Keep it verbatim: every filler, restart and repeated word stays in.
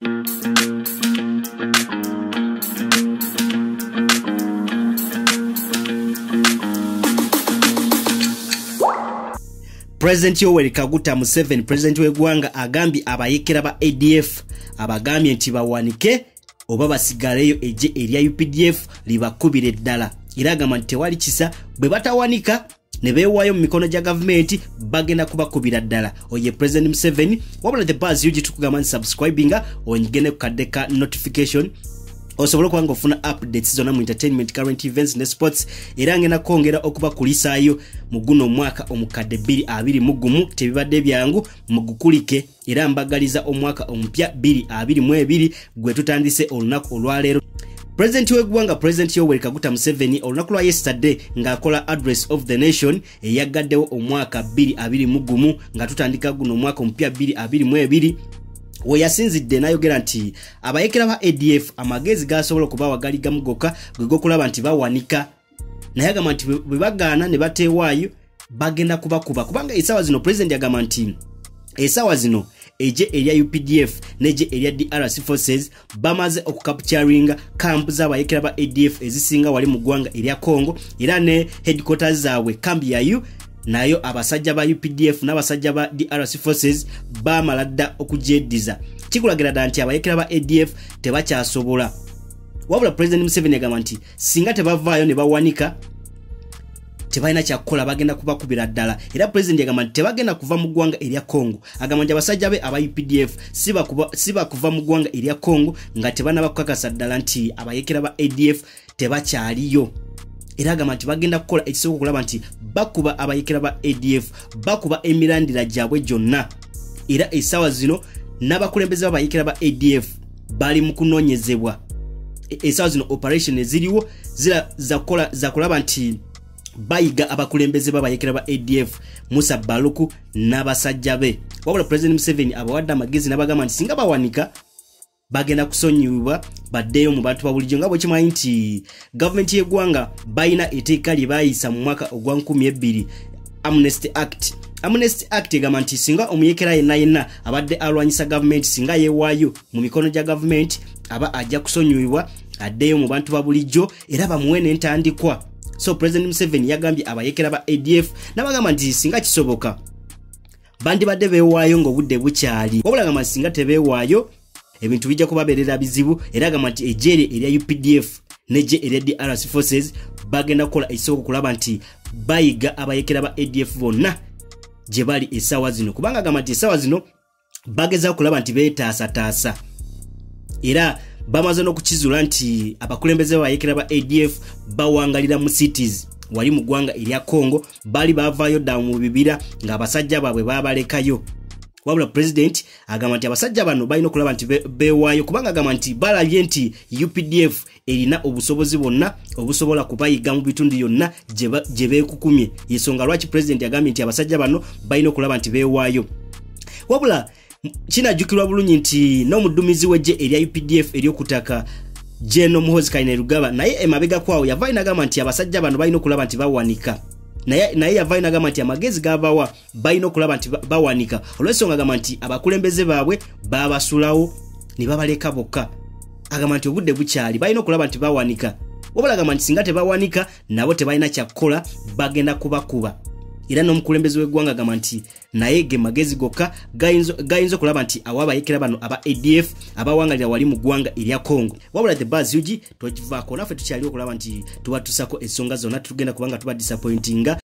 President Yoweri Kaguta Museveni, President w'eggwanga, agambye abayekera ba A D F abagambye nti bawanike oba basigaleyo ejje erya U P D F libakubire ddala. Era agamba nti tewali kisa bwe batawanika ne beewaayo mu mikono gya gavumenti bagenda kubakubira ddala. Oye President Museveni, wabula the buzz yugi tukugamba nti subscribinga onyigene ku kadde ka notification osobola kubanga ofuna updates zonna mu entertainment, current events ne sports. Era ngenda kwongera okuba kulisaayo mu guno omwaka omukadde bbiri abiri mu gumu tebibadde byangu mugukulike. Era mbagaliza omwaka omupya bbiri abiri mu ebiri gwe tutandise olunaku olwaleero. President w'eggwanga President Yoweri Kaguta Museveni olunaku lwa yesterday ng'akola address of the nation eyagaddewo omwaka bbiri abiri mu gumu nga tutandika guno omwaka omupya bbiri abiri mu ebiri we yasinzidde n'ayogera nti abayekera ba A D F amagezi gasobola okubawa gali gamugoka gwe gokulaba nti bawanika. Naye agamba nti bwe bagaana ne bateewaayo bagenda kubakuba kubanga essaawa zino President agamba nti essaawa zino eje erya U P D F neje erya D R C forces bamaze okukapturinga camp z'abayekera ba A D F ezisinga wali mu ggwanga erya Congo. Era ne headquarters zaabwe kambi ya U nayo abasajja ba U P D F n'abasajja ba D R C forces bamala dda okujeddiza. Kikulagira ddala nti abayekera ba A D F tebakyasobola. Wabula President Museveni agamba nti singa tebavaayo ne bawanika tebalina kyakukola bagenda kubakubira ddala. Era President agamba nti tebagenda kuva mu ggwanga erya Congo. Agamba nti abasajja be aba U P D F siba kuva mu ggwanga erya Congo nga tebanaba kukakasa ddala nti abayekera ba A D F tebakyaliyo. Era agamba nti bagenda kukola ekisoboka okulaba nti bakuba abayekera ba A D F bakuba emirandira gyabwe gyonna. Era essaawa zino n'abakulembeze b'abayekera ba A D F bali mu kunoonyezebwa. Essaawa zino operation eziriwo zira zakola zakulaba nti bayiga abakulembeze b'abayekera ba A D F Musa Baluku n'abasajja be. Wabula President Museveni abawadde amagezi n'abagamba nti singa bawanika bagenda kusonyiyibwa baddeyo mu bantu babulijjo nga bwe kimanyi nti gavumenti y'eggwanga bayina etteeka lye baayisa mu mwaka ogwa nkumi ebbiri Amnesty Act. Amnesty Act egamba nti singa omuyekera yenna yenna abadde alwanyisa gavumenti singa yeewaayo mu mikono gya gavumenti aba ajja kusonyiyibwa addeyo mu bantu babulijjo era bamuwe n'entandikwa. So President Museveni yagambye abayekera ba A D F n'abagamba nti singa kisoboka bandibadde beewaayo ng'obudde bukyali. Wabula agamba nti singa tebeewaayo ebintu bijja kubabeerera bizibu. Era agamba nti ejjeere erya U P D F nejje erya D R C forces bagenda kukola ekisoboka okulaba nti bayiga abayekera ba A D F bonna gye bali essaawa zino kubanga agamba nti essaawa zino bagezaho okulaba nti beetaasataasa. Era bamaze n'okukizuula nti abakulembeze b'abayekera ba A D F bawangalira mu cities wali mu ggwanga erya Congo bali baavaayo ddala mu bibira ng'abasajja baabwe baabalekayo. Wabula President agamba nti abasajja bano balina okulaba nti beewaayo kubanga agamba nti balabye nti U P D F erina obusobozi bwonna obusobola kubayiga mu bitundu byonna gye beekukumye. Yensonga lwaki President agambye nti abasajja bano balina okulaba nti beewaayo. Wabula kinajjukirwa bulungi nti n'omuduumizi w'eggye erya U P D F ery'okutaka General Muhoozi Kainerugaba naye emabega kwawo yavaayo n'agamba nti abasajja bano balina okulaba nti bawanika. Naye naye yavaayo n'agamba nti amagezi g'abawa balina okulaba nti bawanika. Olw'ensonga agamba nti abakulembeze baabwe baabasulawo ne babaleka bokka. Agamba nti obudde bukyali balina okulaba nti bawanika. Wabula agamba nti singa tebawanika nabo tebalina kyakukola bagenda kubakuba. Era n'omukulembeze w'eggwanga agamba nti naye ge magezi gokka gayinza okulaba nti awabayekera bano aba A D F abawangalira wali mu ggwanga erya Congo. Wabula the buzz yugi tokivaako naffe tukyaliwo okulaba nti tubatusako ensonga zonna tugenda kubanga tuba disappointinga.